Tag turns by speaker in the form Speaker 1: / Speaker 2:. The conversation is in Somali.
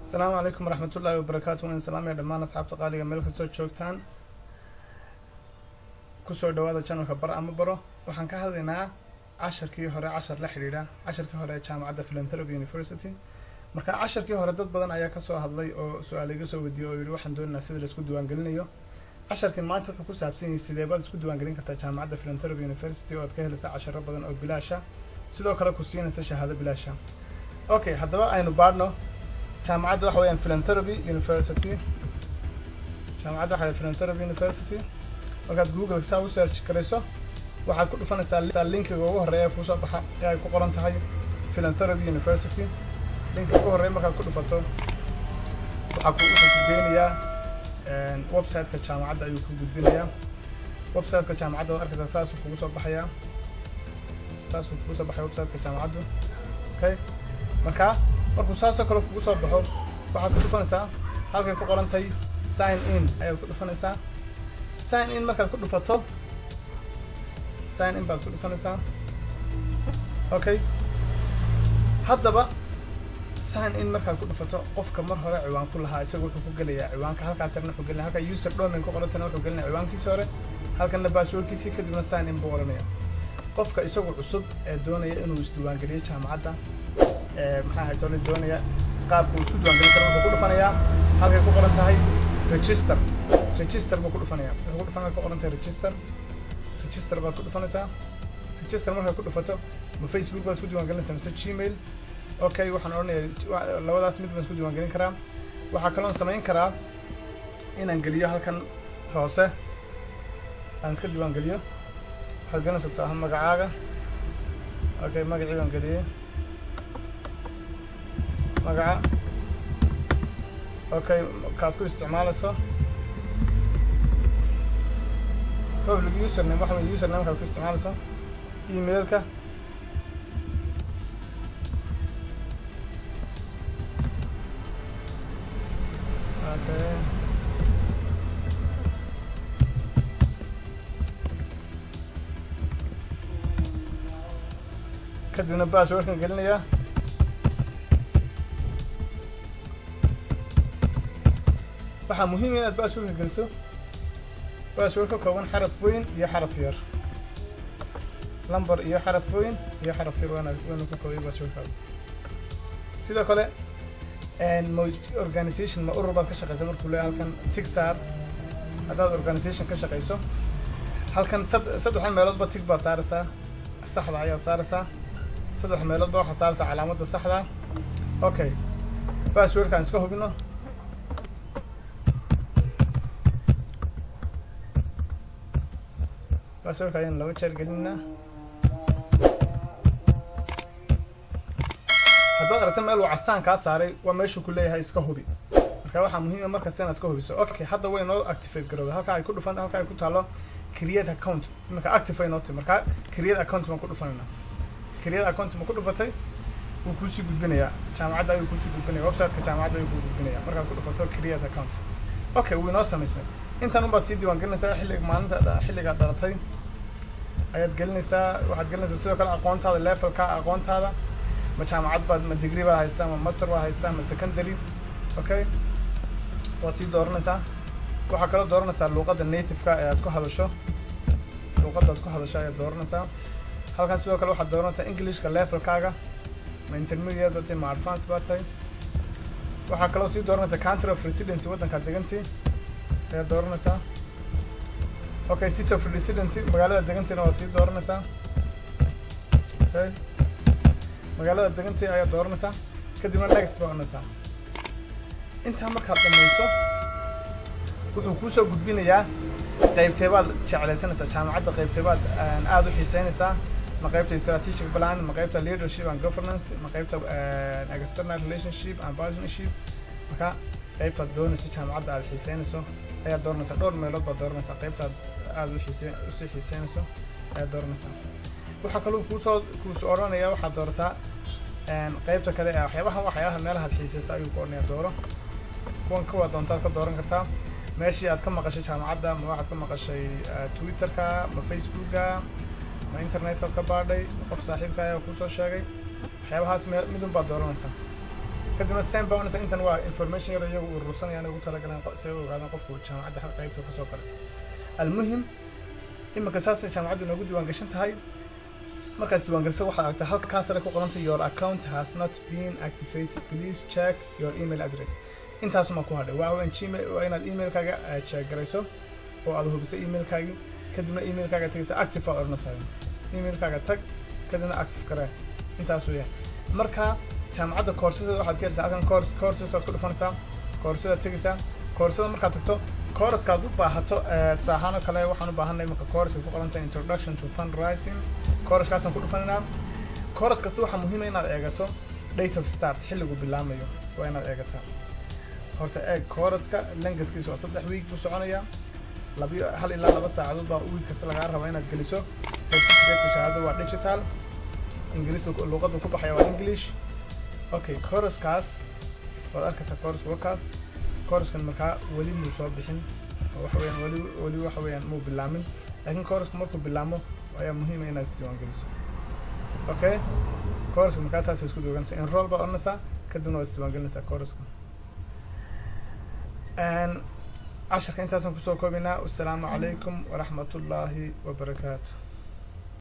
Speaker 1: السلام عليكم ورحمة الله وبركاته. إن سلام يا دمان أصحاب تقاليد ملك الصوت شوكتان كسر دوادة كانوا كبر أم برا وحن كهذينا 10 كي هراء 10 لحريرة 10 كي هراء جامعة فيلانثروبي يونيفرسيتي marka 10 kii hore dad badan ayaa ka soo hadlay oo su'aal iga soo weydiiyay oo yiri waxaan doonaynaa sida la isku diiwaan gelinayo 10kan maanta wuxuu ku saabsan yahay sidee baad isku diiwaan gelin kartaa jaamacadda Philanthropy University oo aad ka helaysaa 10 badan oo bilaash ah sidoo kale ku siinaysa shahaado bilaash ah okay haddaba aynu baadhno jaamacadda waxa weeyaan Philanthropy University jaamacadda waxa Philanthropy University markaad Google saa u search garayso waxaad ku dhufanaysaa linkiga ugu horeeya ku soo baxa ee ay ku qoran tahay Philanthropy University لينك كهرباء ما كان كله فتو وحكوا كتبينيا ويب سايت كجامعة أيوة كتبينيا ويب سايت كجامعة أركز أساس وكوسة بحياة أساس وكوسة بحياة ويب سايت كجامعة أوكي مكان مركو أساس كله كوسة بحو واحد كله فنسا هذا كله قرنتي sign in أيوة كله فنسا sign in ما كان كله فتو sign in بعد كله فنسا أوكي هذا بقى sign in markaad ku dhufato qofka mar hore ciwaan ku lahaa isagu wuxuu ku galayaa ciwaanka halkaas arna wuxuu galinayaa halka user domain ku qorantana wuxuu galinayaa ciwaankiisa hore halkana passwordkiisa kadibna sign in buu qoranayaa qofka isagu cusub ee doonaya inuu isdiiwaan geliyo jaamacadda maxaa haytoolin doonaya qaabku isku diiwaan gelin karo wuxuu ku dhufanayaa halkay ku qoran tahay register buu ku dhufanayaa wuxuu ku dhufanayaa ku qoran tahay register baad ku dhufanaysaa register markaad ku dhufato ma Facebook baad isku diiwaan gelinaysaa mise Gmail okay waxaan oranayaa labadaas mid baan isku diiwaan gelin karaa waxa kale oo sameyn karaa inaan geliyo halkan hoose aan iska diiwaan geliyo waxaad galanaysaa magacaaga okay magacii baan geliyay magaca okay kaad ku isticmaalayso public username waxa weeye username kaad ku isticmaalayso emailka كدنا باسورد كان قلنا waxa muhiim inaad baasurka geliso baasurka kooban xaraf weyn iyo xaraf yar lambar iyo xaraf weyn iyo xaraf yar waana ku kooban baasurka sidoo kale organization ma urur baad ka shaqeysaa markuu leeyahay halkan tigsar hadaad organization ka shaqeyso halkan saddex meelood ba tig baad saaraysaa saxda ayaad saaraysaa saddex meelood ba waxaad saaraysaa calaamadda saxda okay passwordkan iska hubino passwordka ayaan laba jeer gelinaa haddaad aragto meel uu casaan kaa saaray waa meeshuu ku leeyahay iska hubi marka waxaa muhiim ah markasta inaad iska hubiso okay hadda way noo activate garowday halka ay ku dhufan halka ay ku taalo create account marka active ay noqotay marka create account ma ku dhufanayna create account ma ku dhufatay wuu ku sii gudbinayaa jaamacadda ayuu ku sii gudbinayaa website-ka jaamacadda ayuu ku gudbinayaa marka ku dhufato create account okay wuu noo samaysmay intan u baad sii diiwaan gelinaysaa xilliga dhalatay ayaad gelinaysaa waxaad gelinaysaa sidoo kale aqoontaada levelka aqoontaada ma jaamacad baad ma degree baad haystaa ma master baad haystaa ma secondary okay waa sii dooranaysaa waxaa kaloo dooranaysaa luqadda native-ka ee aad ku hadasho luqadda aad ku hadasho ayaad dooranaysaa halkan sidoo kale waxaad dooranaysaa Englishka levelkaaga ma intermediate baad tahay ma advanced baad tahay waxaa kaloo sii dooranaysaa country of residency waddankaad degantii ayaad dooranaysaa okay city of residency magaalada degantiina waa sii dooranaysaa okay magaalada degantii ayaa dooranaysaa kadibna next baa onaysaa intaa markaad dhamayso wuxuu kuu soo gudbinayaa qaybteebaad jeclaysanaysaa jaamacadda qaybteebaad aad u xiiseynaysaa ma qaybta strategic plan ma qaybta leadership and governance ma qaybta external relationship and partnership marka qaybtaad doonayso jaamacadda aad xiiseynayso ayaad dooranaysaa dhowr meelood baad dooranaysaa qaybtaad aad u xiiseynayso ayaad dooranaysaa waxa kaloo kuusoo oranayaa waxaad doorataa qaybta kale ee waxyaabaha meelaha xiisaysa ayuu ku oranayaa dooro kuwan kuwa doontaad ka dooran kartaa meeshii aad ka maqashay jaamacadda ma waxaad ka maqashay Twitterka ma Facebooka ma internetka ka baadhay qof saaxiibka ayaa ku soo sheegay waxyaabahaas midun baad dooranaysaa kadibna same bonus intan waa information yar iyagu urursanayaan ugu talagalaan si ay u ogaadaan qofku jaamacadda qaybta ka soo galay almuhim imika saas jaamacaddu noogu diiwaan gashan tahay markaas diiwaan galsa waxaad aragtaa halka sare ku qoranta your account has not been activated please check your email address intaas ma ku hadhay waa gmail waa inaad emailkaaga check garayso oo aad hubisay emailkaagi kadibna emailkaaga tagista active oo ornasayo emailkaaga tag kadibna active garee intaas weeyaan marka jaamacadda koorsada waxaad ka helsaa halkan courses aad ku dhufanaysaa koorsada tegaysaa koorsada markaad tagto course-ka aad u baahato tusaale kale waxaan u baahanay marka course ku qoranta introduction to fundraising course-kaasaan ku dhufanaynaa course kasta waxaa muhiim ah inaad eegato date of start xilligu bilaamayo waa inaad eegataa horta eeg course-ka langaskiisa waa 3 week buu soconayaa 1 ilaa 2 saacadood baa week kasta lagaa rabaa inaad geliso certificate shahaado waa digital ingiriiska luqadda ku baxaya waa English okay course-kaas waad arkaysaa course-kan markaa weli muu soo bixin waxa weeyaan weli waxa weeyaan muu bilaamin laakiin course-ku markuu bilaamo ayaa muhiim ah inaad isdiiwaan geliso okay course-ka markaa saas isku dooganaysa enroll baa oranaysaa kadibna waa isdiiwaan gelinaysaa course-ka casharka intaasaan kusoo koobaynaa wassalaamu calaykum waraxmatullaahi wabarakaatu